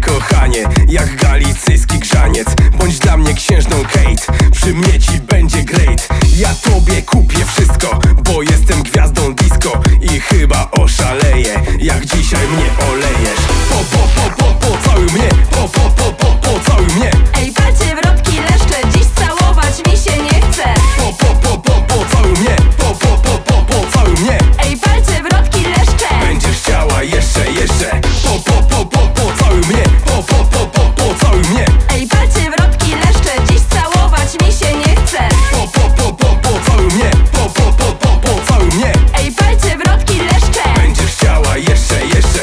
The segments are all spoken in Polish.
kochanie, jak galicyjski grzaniec. Bądź dla mnie księżną Kate, przy mnie ci będzie great. Ja tobie kupię wszystko, bo jestem gwiazdą disco i chyba oszaleję, jak dzisiaj mnie olejesz. Pocałuj mnie, pocałuj mnie. Ej, palcie wrotki leszcze, dziś całować mi się nie chce. Pocałuj mnie, pocałuj mnie. Ej, palcie wrotki leszcze. Będziesz chciała jeszcze. Pocałuj mnie, pocałuj mnie. Ej, palcie wrotki leszcze, dziś całować mi się nie chce. Pocałuj mnie, pocałuj mnie. Ej, palcie wrotki leszcze. Będziesz chciała jeszcze.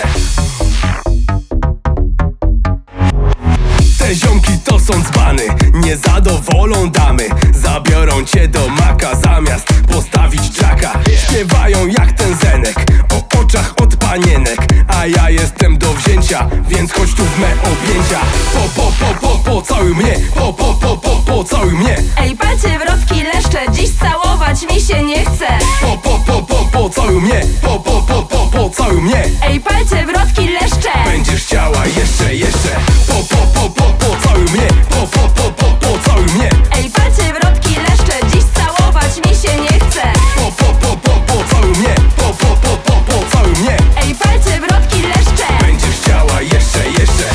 Te ziomki to są dzbany, nie zadowolą damy. Zabiorą cię do maka zamiast postawić jacka. Śpiewają jak ten Zenek, o oczach od panienek. A ja jestem do wzięcia, więc chodź tu w me objęcia. Pocałuj mnie, pocałuj mnie. Ej, palcie wrotki leszcze, dziś całować mi się nie chce. Pocałuj mnie, pocałuj mnie. Ej, palcie wrotki leszcze. Będziesz chciała jeszcze. Pocałuj mnie, pocałuj mnie. Ej, palcie wrotki leszcze, dziś całować mi się nie chce. Pocałuj mnie, pocałuj mnie. Ej, palcie wrotki leszcze. Będziesz chciała jeszcze.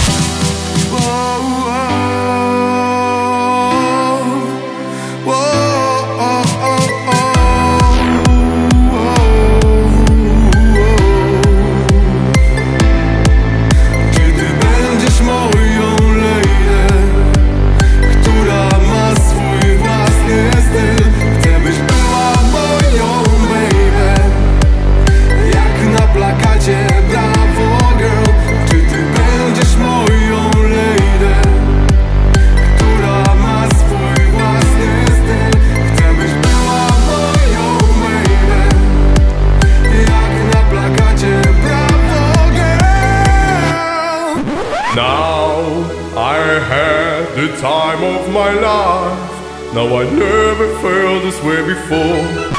Kiedy będziesz moją lady, która ma swój własny styl, chcę byś była moją baby, jak na plakacie Bravo Girl. Czy ty będziesz moją lady, która ma swój własny styl, chcę byś była moją baby, jak na plakacie Bravo Girl. Now I had the time of my life. Now I never felt this way before.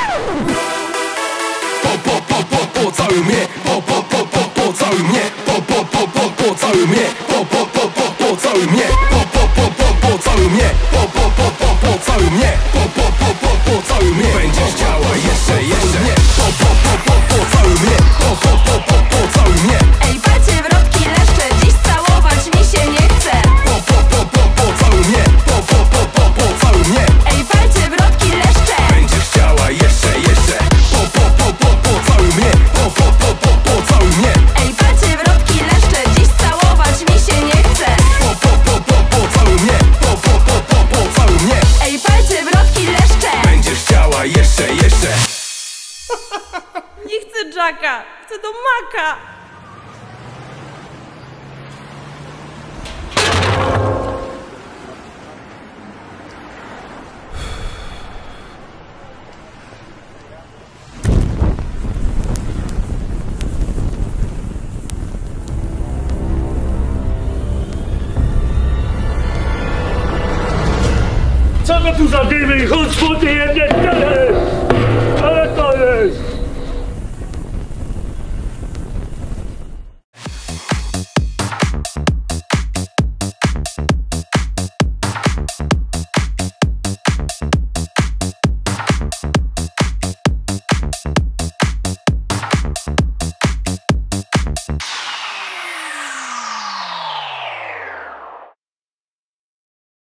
Pocałuj mnie, pocałuj mnie, pocałuj mnie, pocałuj mnie, pocałuj mnie, pocałuj mnie, pocałuj mnie. Będziesz chciała jeszcze. Pocałuj mnie, pocałuj mnie. Ej, palcie wrotki leszcze, dziś całować mi się nie chce. Pocałuj mnie, pocałuj mnie. Ej, palcie wrotki leszcze. Będziesz chciała jeszcze. Pocałuj mnie, pocałuj mnie. Ej, palcie wrotki leszcze, dziś całować mi się nie chce. Pocałuj mnie, pocałuj mnie. Ej, palcie wrotki leszcze. Będziesz chciała jeszcze. Nie chcę Jacka, chcę do Maka. Co my tu za dymy? Chodź po ty jedne! Ale to jest!